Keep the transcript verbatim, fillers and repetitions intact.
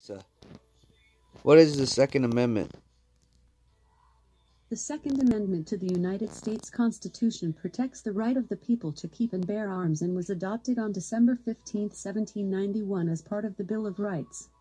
pizza. What is the Second Amendment? The Second Amendment to the United States Constitution protects the right of the people to keep and bear arms and was adopted on December fifteenth, seventeen ninety-one as part of the Bill of Rights.